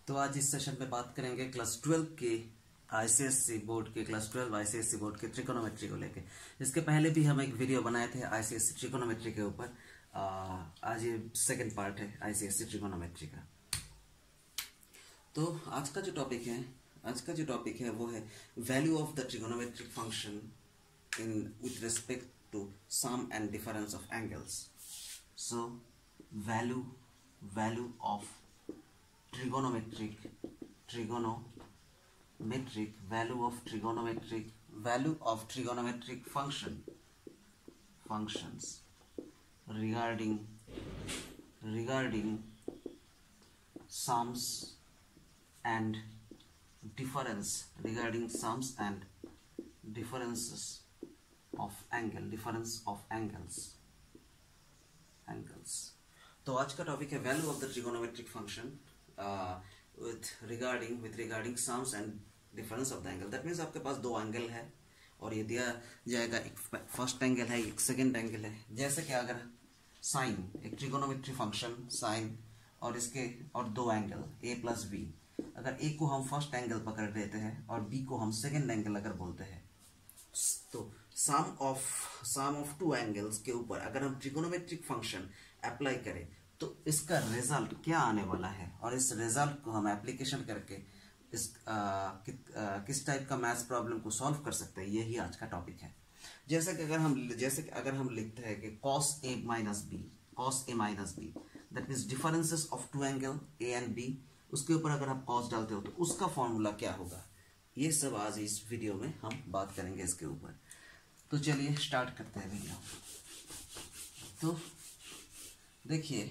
तो आज इस सेशन में बात करेंगे क्लास 12 के आईसीएससी बोर्ड के क्लास 12 आईसीएससी बोर्ड के ट्रिकोनोमेट्री को लेके। इसके पहले भी हम एक वीडियो बनाए थे आईसीएससी ट्रिकोनोमेट्री के ऊपर। आज ये सेकंड पार्ट है आईसीएससी ट्रिकोनोमेट्री का। तो आज का जो टॉपिक है वो है value of the trigonometric function in with respect to sum and difference of angles. So value of trigonometric value of trigonometric functions regarding sums and differences of angles। तो आज का टॉपिक है value of the trigonometric function with regarding sums and difference of the angle। That means आपके पास दो angle है और ये दिया जाएगा, एक फर्स्ट एंगल है एक सेकंड एंगल है। जैसे कि अगर साइन, एक ट्रिगोनोमेट्री फंक्शन साइन और इसके और दो एंगल a प्लस बी, अगर a को हम फर्स्ट एंगल पकड़ लेते हैं और b को हम सेकंड एंगल अगर बोलते हैं, तो सम ऑफ टू एंगल्स के ऊपर अगर हम ट्रिगोनोमेट्रिक फंक्शन अप्लाई करें तो इसका रिजल्ट क्या आने वाला है, और इस रिजल्ट को हम एप्लीकेशन करके किस टाइप का मैथ्स प्रॉब्लम को सॉल्व कर सकते हैं, यही आज का टॉपिक है। जैसे कि अगर हम लिखते हैं कि cos a minus B that means differences of two angle a and b, उसके ऊपर अगर आप cos डालते हो तो उसका फॉर्मूला क्या होगा, ये सब आज इस वीडियो में हम बात करेंगे इसके ऊपर। तो चलिए स्टार्ट करते हैं वीडियो। तो देखिए,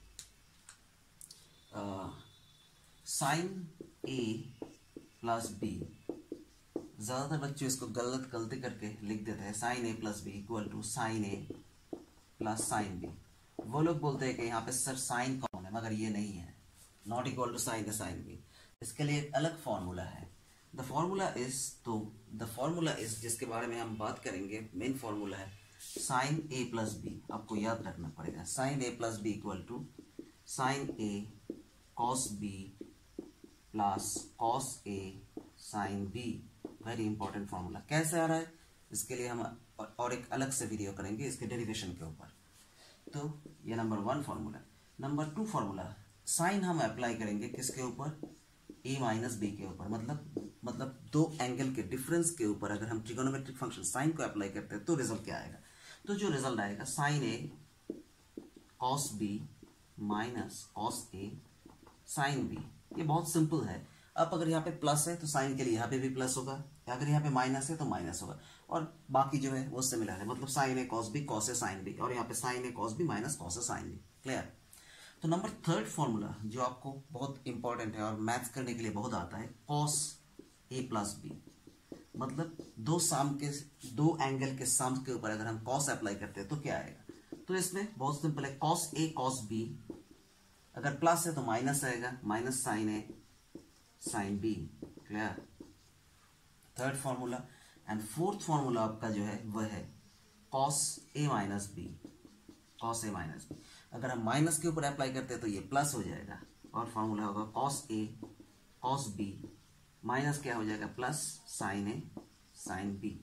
साइन ए प्लस बी, ज़्यादातर बच्चे इसको गलती करके लिख देते हैं sine A plus B equal to sine A plus sine B. वो लोग बोलते हैं कि यहाँ पे सर साइन कॉमन है, मगर ये नहीं है, not equal to sine A sine B. इसके लिए एक अलग फॉर्मूला है। द फॉर्मूला इज जिसके बारे में हम बात करेंगे, मेन फॉर्मूला है साइन ए प्लस बी। आपको याद रखना पड़ेगा sine A plus B equal to sine A cos B plus cos A sine B. Very important formula. कैसे आ रहा है इसके लिए हम और एक अलग से वीडियो करेंगे इसके डेरिवेशन के ऊपर। तो ये number 1 formula. Number 2 formula, sine हम अप्लाई करेंगे किसके ऊपर, a माइनस बी के ऊपर, मतलब दो एंगल के डिफरेंस के ऊपर अगर हम ट्रिगोनोमेट्रिक फंक्शन साइन को अप्लाई करते हैं तो रिजल्ट क्या आएगा। तो जो रिजल्ट आएगा sine A cos B minus cos A sine B. ये बहुत सिंपल है। अब अगर यहाँ पे प्लस है तो साइन के लिए यहाँ पे भी प्लस होगा, अगर यहाँ पे माइनस है तो माइनस होगा, और बाकी जो है वो सिमिलर है, मतलब sine A cos B cos A sine B, और यहाँ पे sine A cos B minus cos A sine B. Clear. तो नंबर 3 फॉर्मूला जो आपको बहुत इंपॉर्टेंट है और मैथ्स करने के लिए बहुत आता है, कॉस ए प्लस बी, मतलब दो एंगल के सम के ऊपर अगर हम कॉस अप्लाई करते हैं तो क्या आएगा। तो इसमें बहुत सिंपल है, कॉस ए कॉस बी, अगर प्लस है तो माइनस आएगा, minus sine A sine B. Clear. 3rd formula. And 4th formula आपका जो है वह है cos A minus B, cos A minus B. अगर हम माइनस के ऊपर अप्लाई करते हैं तो ये प्लस हो जाएगा, और फॉर्मूला होगा cos A cos B minus क्या हो जाएगा, plus sine A sine B.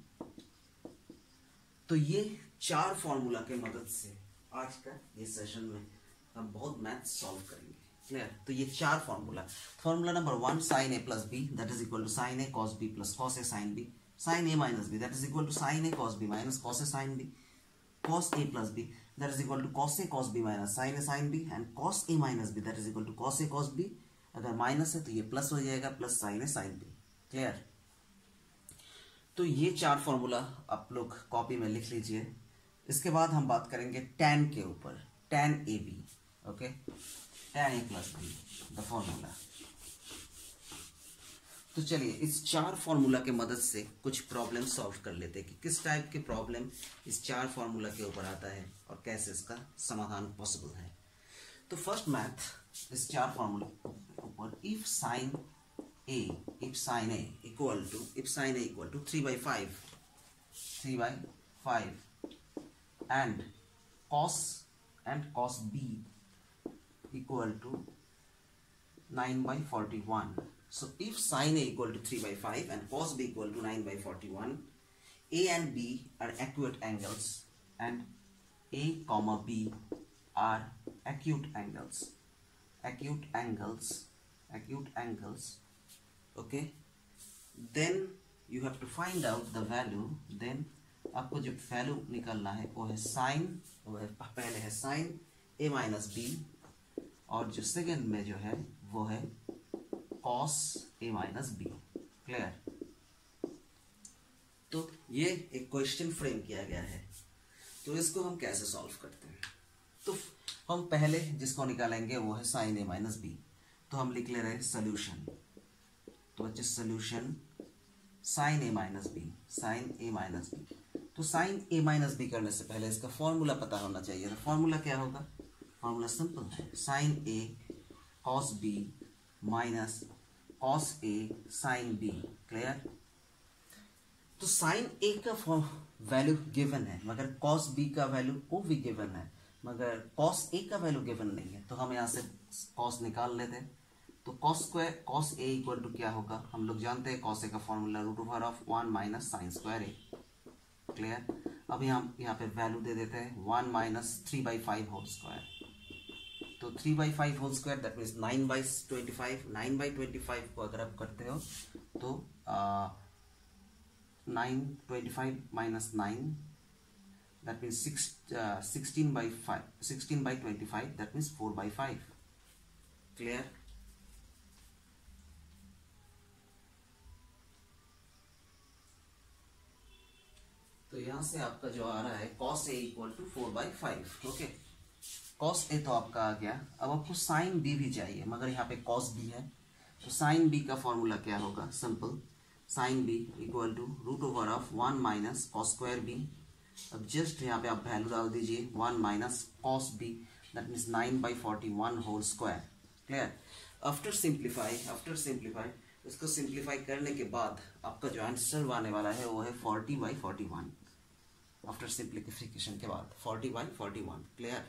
तो ये 4 फॉर्मूला के मदद से आज का ये सेशन में हम बहुत मैथ्स सॉल्व करेंगे। क्लियर। तो ये 4 formula number 1 sine A plus B that is equal to sine A cos B plus cos A sine B, sine A minus B that is equal to sine A cos B minus cos A sine B, cos a plus b that is equal to cos a cos b minus sin a sin b, and cos a minus b that is equal to cos a cos b। अगर minus है तो ये plus हो जाएगा, plus sin a sin b। Clear. तो ये 4 formula आप लोग कॉपी में लिख लीजिए। इसके बाद हम बात करेंगे tan के ऊपर, tan a b। Okay, tan a plus b the formula. तो चलिए इस 4 फॉर्मूला के मदद से कुछ प्रॉब्लम सॉल्व कर लेते हैं कि किस टाइप के प्रॉब्लम इस 4 फॉर्मूला के ऊपर आता है और कैसे इसका समाधान पॉसिबल है। तो फर्स्ट मैथ इस 4 फॉर्मूला के ऊपर, if sine A equal to 3/5 and cos b equal to 9/41. So if sin A equal to 3/5 and cos B equal to 9/41, A and B are acute angles and A comma B are acute angles. Okay, then you have to find out the value. then आपको जो value निकालना है वो है पहले है sine A minus B, और जो सेकेंड में जो है वो है cos A minus B. Clear? तो ये एक क्वेश्चन फ्रेम किया गया है. तो इसको हम कैसे सॉल्व करते हैं? तो हम पहले जिसको निकालेंगे वो है साइन A माइनस बी. तो हम लिख ले रहे हैं सोल्यूशन. तो बच्चे solution sine A minus B. तो साइन A माइनस बी करने से पहले इसका फॉर्मूला पता होना चाहिए. तो फॉर्मूला क्या होगा? फॉर्मूला सिंपल है, sine A cos B minus cos A sine B. Clear? तो साइन A का वैल्यू गिवन है, मगर कॉस B का वैल्यू वो भी गिवन है, मगर कॉस A का वैल्यू गिवन नहीं है. तो हम यहाँ से कॉस निकाल लेते हैं. तो कॉस A इक्वल टू क्या होगा? हम लोग जानते हैं कॉस A का formula √1 minus sine square A. Clear? अब यहाँ पे वैल्यू दे देते हैं 1 माइनस 3/5 होल स्क्वायर. तो 3/5 होल स्क्वायर दैट मीन्स 9/25. 9/25 को अगर आप करते हो तो 9/25 minus 9 that means 16/25 that means 4/5. Clear? तो यहां से आपका जो आ रहा है cos A equal to 4/5. Okay, cos A तो आपका आ गया. अब आपको साइन B भी चाहिए, मगर यहाँ पे cos B है. तो साइन B का फॉर्मूला क्या होगा? Simple, sine B equal to √1 minus cos square B. अब जस्ट यहाँ पे आप वैल्यू डाल दीजिए 1 minus cos B that means 9/41 whole square. Clear? After simplify इसको सिंप्लीफाई करने के बाद आपका जो आंसर आने वाला है वो है 40/41. आफ्टर सिंप्लीफिकेशन के बाद 40/41. क्लियर?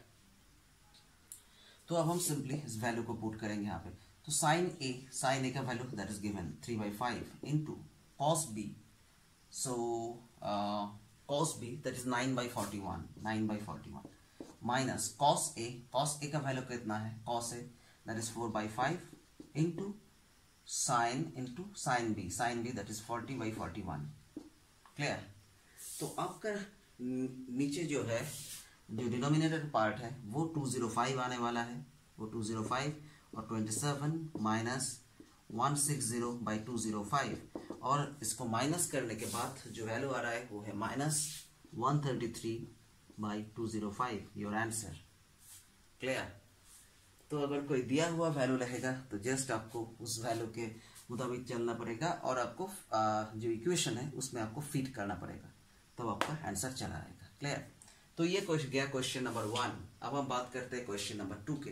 तो अब हम सिंपली इस वैल्यू को पुट करेंगे यहाँ पे. तो साइन ए का value that is given 3/5 into cos B. So cos B that is 9/41 minus cos A का वैल्यू कितना है? Cos A that is 4/5 into sine B that is 40/41. Clear? तो आपका नीचे जो है जो डिनोमिनेटर पार्ट है वो 205 आने वाला है. वो 205 और 27 माइनस 160/205, और इसको माइनस करने के बाद जो वैल्यू आ रहा है वो है माइनस 133/205. Your answer. क्लियर? तो अगर कोई दिया हुआ वैल्यू रहेगा तो जस्ट आपको उस वैल्यू के मुताबिक चलना पड़ेगा, और आपको जो इक्वेशन है उसमें आपको फिट करना पड़ेगा, तब आपका आंसर चला आएगा. क्लियर? तो ये गया क्वेश्चन नंबर 1. अब हम बात करते हैं क्वेश्चन नंबर 2 के.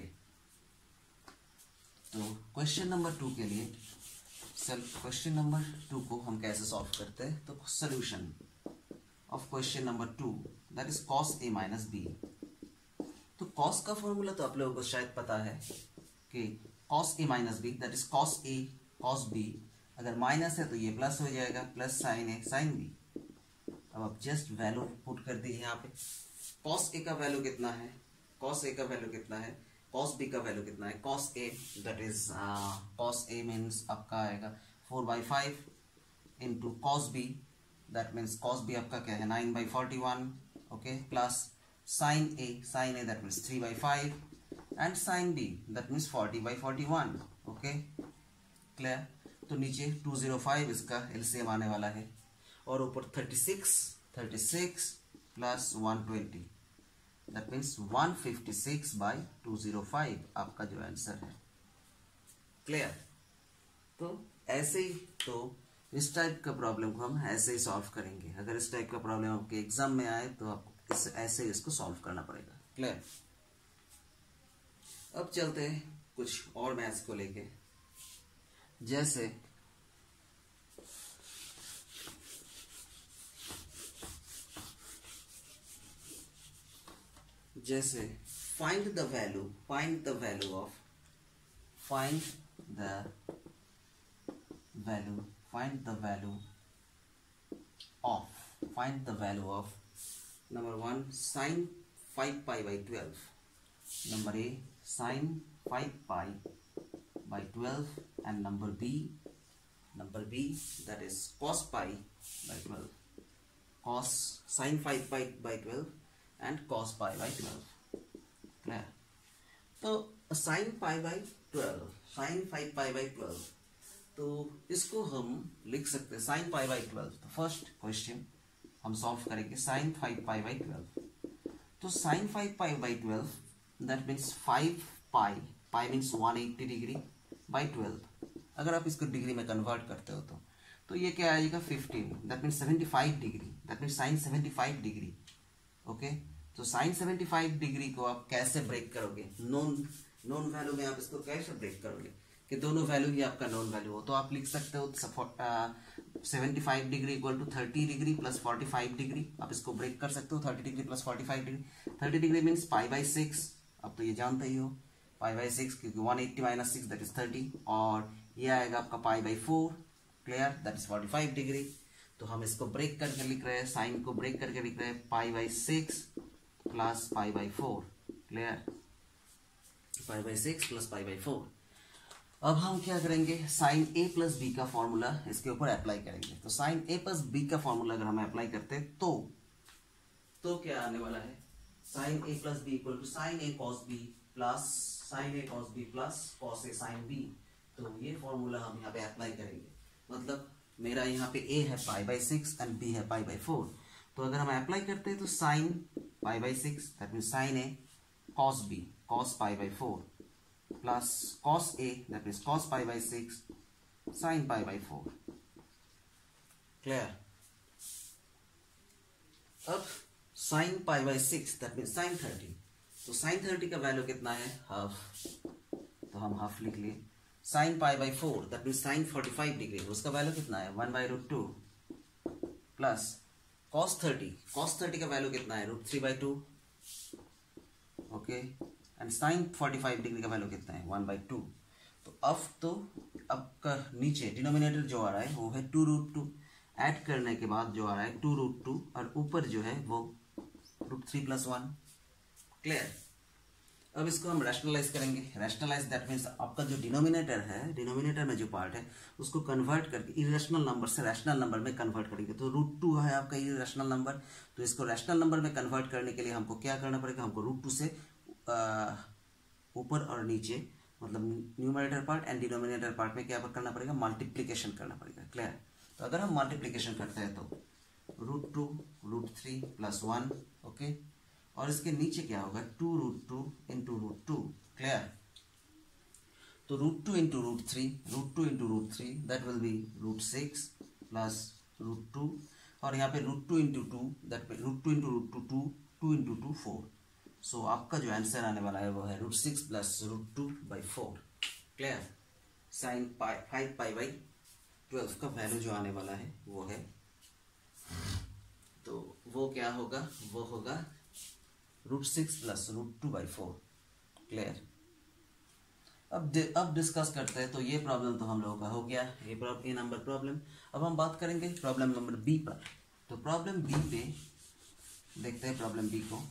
तो क्वेश्चन नंबर 2 के लिए क्वेश्चन नंबर 2 को हम कैसे सॉल्व करते हैं? तो solution of question number 2 that is cos A minus B. तो कॉस का फॉर्मूला तो आप लोगों को शायद पता है कि cos A minus B that is cos A cos B. अगर माइनस है तो ये प्लस हो जाएगा, plus sine A sine B. अब आप जस्ट वैल्यू पुट कर दीजिए यहाँ पे. कॉस A का वैल्यू कितना है? कॉस B का वैल्यू कितना है? Cos A that is cos A means आपका आएगा 4/5 into cos B that means cos B आपका क्या है 9/41. Okay, plus sine A that means 3/5 and sin B that means 40/41. Okay, clear? तो नीचे 205 इसका एलसीएम आने वाला है, और ऊपर 36 प्लस 120 that means 156/205 आपका जो आंसर है. क्लियर? तो ऐसे ही तो इस टाइप का प्रॉब्लम को हम ऐसे ही सॉल्व करेंगे. अगर इस टाइप का प्रॉब्लम आपके एग्जाम में आए तो आपको ऐसे इसको सॉल्व करना पड़ेगा. क्लियर? अब चलते हैं कुछ और मैथ्स को लेके. जैसे find the value the value, find the value of number 1 sin 5 pi by 12, number A sin 5 pi by 12, and number B that is cos pi by 12, cos sin 5 pi by 12 and cos pi by 12. Clear? तो sin pi by 12, sin 5 pi by 12, तो इसको हम लिख सकते हैं sin pi by 12. तो first question हम solve करेंगे sin 5 pi by 12. तो sin 5 pi by 12 that means 5 pi means 180 degree by 12. अगर आप इसको डिग्री में कन्वर्ट करते हो तो ये क्या आएगा 15, that means 75 degree, that means sine 75 degree. Okay, तो साइन 75 डिग्री को आप कैसे ब्रेक करोगे? नॉन वैल्यू में आप इसको कैसे ब्रेक करोगे कि दोनों वैल्यू ही आपका नॉन वैल्यू हो? तो आप लिख सकते हो 75 degree equal to 30 degree plus 45 degree. आप इसको ब्रेक कर सकते हो 30 degree plus 45 degree. 30 degree means pi by 6, अब तो ये जानते ही हो पाई बाई 6, क्योंकि 180 माइनस 6 दैट इज 30, और ये आएगा आपका pi by 4. Clear? That is 45 degree. तो हम इसको ब्रेक करके लिख रहे हैं, साइन को ब्रेक करके लिख रहे हैं pi by 6 plus pi by 4. Clear? Pi by 6 plus pi by 4. अब हम क्या करेंगे, साइन ए प्लस बी का फॉर्मूला इसके ऊपर अप्लाई करेंगे. तो साइन ए प्लस बी का फॉर्मूला अगर हम अप्लाई करते हैं तो क्या आने वाला है? Sine A plus B equal to sine A cos B plus sine A cos B plus cos A sine B. तो ये फॉर्मूला हम यहाँ पे अप्लाई करेंगे. मतलब मेरा यहाँ पे a है पाई बाई 6 एंड b है पाई बाई 4. तो अगर हम अप्लाई करते हैं तो sine pi by 6 that means sine A cos b cos pi by 4 plus cos a that means cos pi by 6 sine pi by 4. Clear? अब sine pi by 6 that means sine 30. तो sign 30 का value कितना है? Half. तो हम half लिख लिए. Sine pi by 4 that means sine 45 degree, उसका वैल्यू कितना है? 1/√2 प्लस कॉस 30 का वैल्यू कितना है? √3/2. ओके, एंड साइन 45 डिग्री का वैल्यू कितना है? 1/2. तो अब का नीचे डिनोमिनेटर जो आ रहा है वो है 2√2. ऐड करने के बाद जो आ रहा है 2√2 और ऊपर जो है वो √3+1. क्लियर? अब इसको हम रैशनलाइज करेंगे. रैशनलाइज दैट मीन्स आपका जो डिनोमिनेटर है, डिनोमिनेटर में जो पार्ट है उसको कन्वर्ट करके इरेशनल नंबर से रैशनल नंबर में कन्वर्ट करेंगे. तो √2 है आपका इरेशनल नंबर. तो इसको रैशनल नंबर में कन्वर्ट करने के लिए हमको क्या करना पड़ेगा? हमको √2 से ऊपर और नीचे, मतलब numerator part and denominator part में क्या करना पड़ेगा? मल्टीप्लीकेशन करना पड़ेगा. क्लियर? तो अगर हम मल्टीप्लीकेशन करते हैं तो √2 √3+1. ओके, और इसके नीचे क्या होगा? 2√2 इंटू √2. क्लियर? तो √2 into √3 that will be √6 plus √2, और यहाँ पे √2 into 2 that √2 into √2 2 into 2 4. So आपका जो आंसर आने वाला है वो है √6 plus √2/4. Clear? Sine 5 pi by 12 का वैल्यू जो आने वाला है वो है, तो वो क्या होगा? वो होगा √6 प्लस √2/4. क्लियर? अब डिस्कस करते हैं. तो ये प्रॉब्लम तो हम लोगों का हो गया, ये नंबर प्रॉब्लम. अब हम बात करेंगे प्रॉब्लम नंबर बी पर. तो प्रॉब्लम बी पे देखते हैं प्रॉब्लम बी को.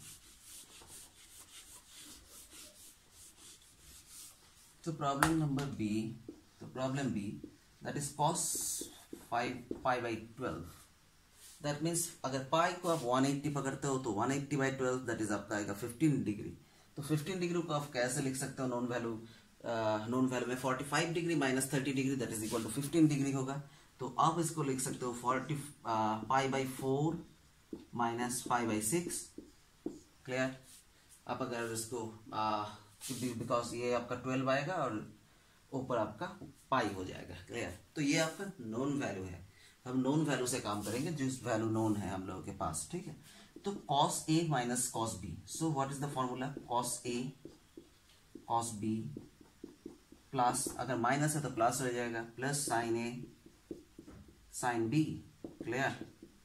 तो problem B that is cos 5 pi by 12. That means अगर पाई को आप 180 पकड़ते हो तो 180/12 दैट इज आपका आएगा 15 डिग्री. तो 15 डिग्री को आप कैसे लिख सकते हो? नॉन वैल्यू में 45 degree minus 30 degree that is equal to 15 degree होगा. तो आप इसको लिख सकते हो 40 pi/4 माइनस pi/6. क्लियर? आप अगर इसको बिकॉज ये आपका 12 आएगा और ऊपर आपका पाई हो जाएगा. क्लियर? तो ये आपका नॉन वैल्यू है. हम नॉन वैल्यू से काम करेंगे, जिस वैल्यू नॉन है हम लोगों के पास. ठीक है? तो cos a minus cos b. So what is the formula? cos a cos b plus, अगर माइनस है तो प्लस हो जाएगा, plus sine a sine b. Clear?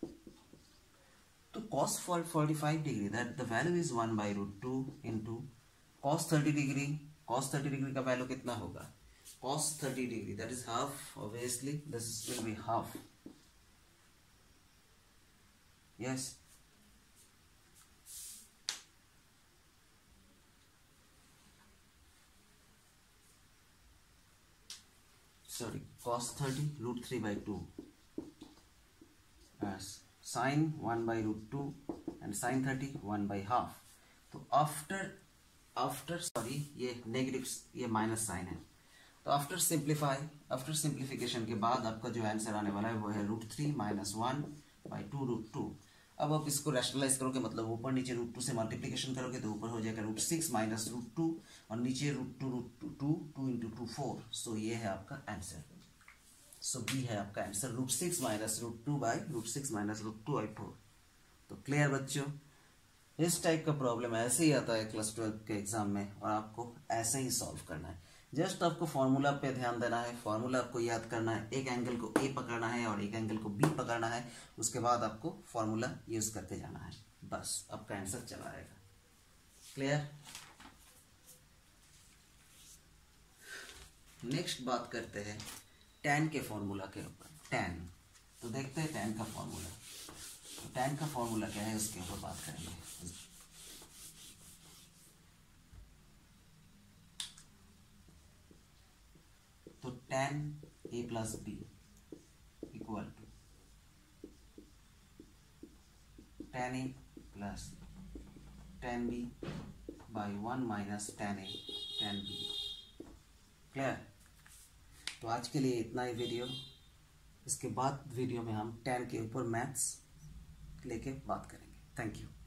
तो cos 45 degree that the value is 1/√2 into cos 30 degree. cos 30 degree का value कितना होगा? cos 30 degree, that is half. Obviously this will be half. Yes, sorry, cos 30 root 3 by 2 as sin 1 by root 2 and sin 30 1 by half. तो after sorry ये negative, ये minus sine है, तो after simplification के बाद आपका जो आंसर आने वाला है वो है रूट 3 माइनस 1 बाई 2 रूट 2। अब आप इसको रैशनलाइज करोगे, मतलब ऊपर नीचे रूट 2 से मल्टीप्लीकेशन करोगे तो ऊपर हो जाएगा रूट 6 माइनस रूट 2 और नीचे रूट 2 इंटू 2 4। सो ये है आपका आंसर। सो बी है आपका answer, root 6 minus root 2 by root 6 minus root 2 by 4। तो क्लियर बच्चों, इस टाइप का प्रॉब्लम ऐसे ही आता है क्लास 12 के एग्जाम में और आपको ऐसे ही सॉल्व करना है। जस्ट आपको फॉर्मूला पे ध्यान देना है, फॉर्मूला आपको याद करना है, एक एंगल को ए पकड़ना है और एक एंगल को बी पकड़ना है, उसके बाद आपको फॉर्मूला यूज करते जाना है, बस आपका आंसर चला आएगा। क्लियर। नेक्स्ट बात करते हैं tan के फॉर्मूला के ऊपर। tan, तो देखते हैं tan का फॉर्मूला। तो tan का फॉर्मूला क्या है उसके ऊपर बात करेंगे। तो tan a plus B equal to tan a plus tan b by 1 minus tan a tan b। Clear. तो आज के लिए इतना ही वीडियो। इसके बाद वीडियो में हम tan के ऊपर मैथ्स लेके बात करेंगे। Thank you.